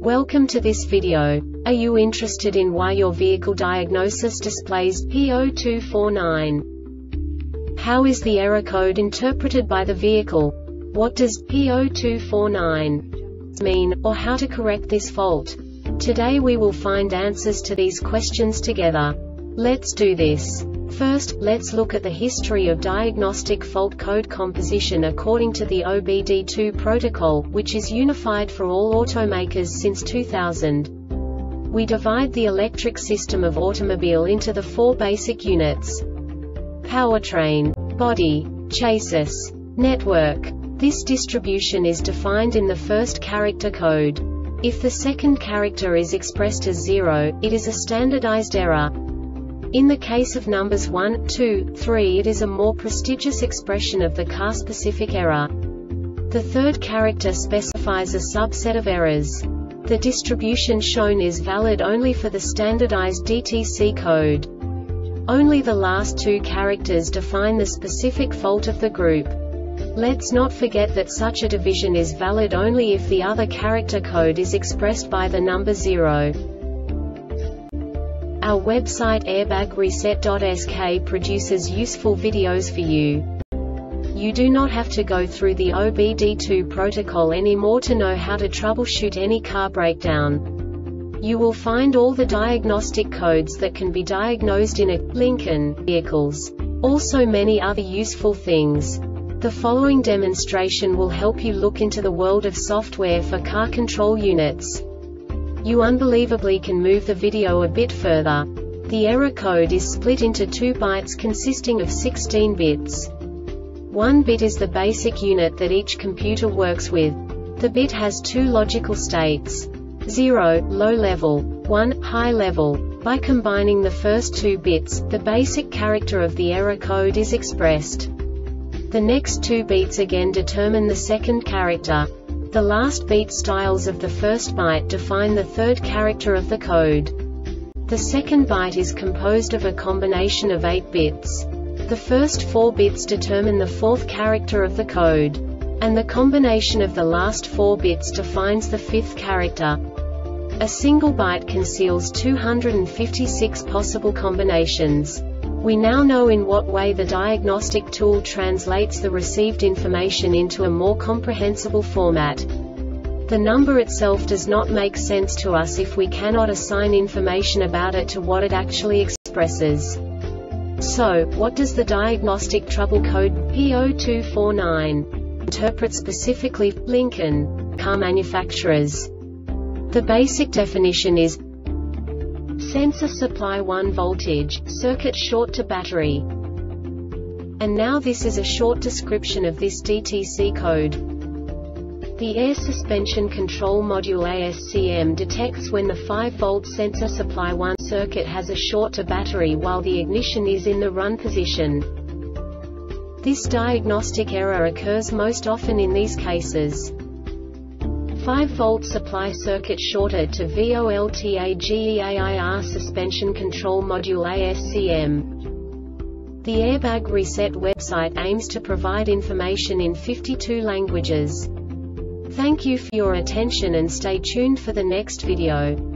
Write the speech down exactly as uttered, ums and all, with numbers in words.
Welcome to this video. Are you interested in why your vehicle diagnosis displays P zero two four nine? How is the error code interpreted by the vehicle? What does P zero two four nine mean, or how to correct this fault? Today we will find answers to these questions together. Let's do this. First, let's look at the history of diagnostic fault code composition according to the O B D two protocol, which is unified for all automakers since two thousand. We divide the electric system of automobile into the four basic units: powertrain, body, chassis, network. This distribution is defined in the first character code. If the second character is expressed as zero, it is a standardized error. In the case of numbers one, two, three, it is a more prestigious expression of the car-specific error. The third character specifies a subset of errors. The distribution shown is valid only for the standardized D T C code. Only the last two characters define the specific fault of the group. Let's not forget that such a division is valid only if the other character code is expressed by the number zero. Our website airbag reset dot S K produces useful videos for you. You do not have to go through the O B D two protocol anymore to know how to troubleshoot any car breakdown. You will find all the diagnostic codes that can be diagnosed in a Lincoln vehicles. Also many other useful things. The following demonstration will help you look into the world of software for car control units. You unbelievably can move the video a bit further. The error code is split into two bytes consisting of sixteen bits. One bit is the basic unit that each computer works with. The bit has two logical states: zero, low level, one, high level. By combining the first two bits, the basic character of the error code is expressed. The next two bits again determine the second character. The last beat styles of the first byte define the third character of the code. The second byte is composed of a combination of eight bits. The first four bits determine the fourth character of the code. And the combination of the last four bits defines the fifth character. A single byte conceals two hundred fifty-six possible combinations. We now know in what way the diagnostic tool translates the received information into a more comprehensible format. The number itself does not make sense to us if we cannot assign information about it to what it actually expresses. So, what does the diagnostic trouble code P zero two four nine interpret specifically for Lincoln car manufacturers? The basic definition is: sensor supply one voltage, circuit short to battery. And now this is a short description of this D T C code. The Air Suspension Control Module A S C M detects when the five volt sensor supply one circuit has a short to battery while the ignition is in the run position. This diagnostic error occurs most often in these cases: five volt supply circuit shorted to voltagear suspension control module A S C M. The Airbag Reset website aims to provide information in fifty-two languages. Thank you for your attention and stay tuned for the next video.